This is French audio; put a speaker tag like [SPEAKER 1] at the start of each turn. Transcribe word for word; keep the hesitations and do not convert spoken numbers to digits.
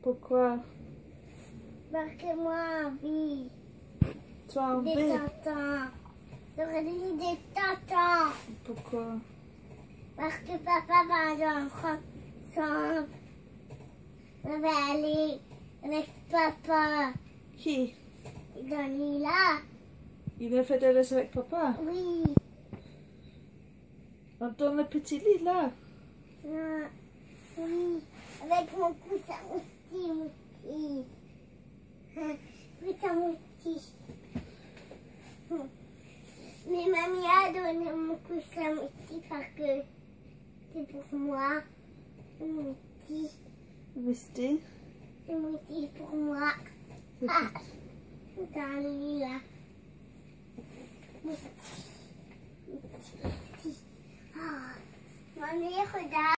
[SPEAKER 1] Pourquoi?
[SPEAKER 2] Parce que moi, envie.
[SPEAKER 1] Tu as envie?
[SPEAKER 2] Des tontons. J'aurais dit des tontons.
[SPEAKER 1] Pourquoi?
[SPEAKER 2] Parce que papa va dans ensemble. On va aller avec papa
[SPEAKER 1] Qui?
[SPEAKER 2] dans l'île là.
[SPEAKER 1] Il vient faire des laisses avec papa?
[SPEAKER 2] Oui.
[SPEAKER 1] Dans le petit lit là?
[SPEAKER 2] Euh, oui. Avec mon coussin aussi, aussi. Coussin aussi. Mais mamie a donné mon coussin aussi parce que c'est pour moi. Mon petit.
[SPEAKER 1] Misty?
[SPEAKER 2] C'est mon petit pour moi. Ah, dans le lit là. Mon petit. Mon petit. Ah, mamie, regarde.